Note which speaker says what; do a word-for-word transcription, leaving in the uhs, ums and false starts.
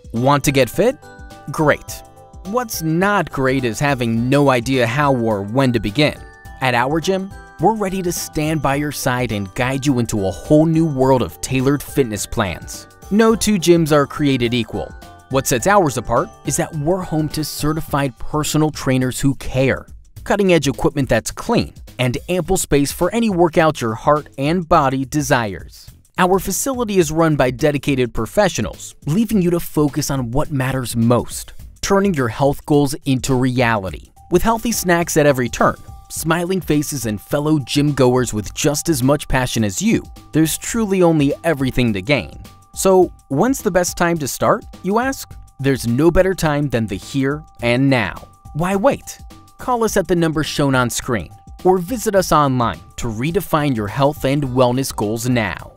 Speaker 1: Want to get fit? Great. What's not great is having no idea how or when to begin. At our gym, we're ready to stand by your side and guide you into a whole new world of tailored fitness plans. No two gyms are created equal. What sets ours apart is that we're home to certified personal trainers who care, cutting-edge equipment that's clean, and ample space for any workout your heart and body desires. Our facility is run by dedicated professionals, leaving you to focus on what matters most, turning your health goals into reality. With healthy snacks at every turn, smiling faces, and fellow gym goers with just as much passion as you, there's truly only everything to gain. So, when's the best time to start, you ask? There's no better time than the here and now. Why wait? Call us at the number shown on screen, or visit us online to redefine your health and wellness goals now.